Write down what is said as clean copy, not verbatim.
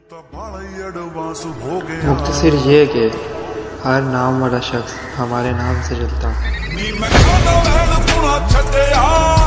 मुख्तसर ये कि हर नाम वाला शख्स हमारे नाम से चलता है।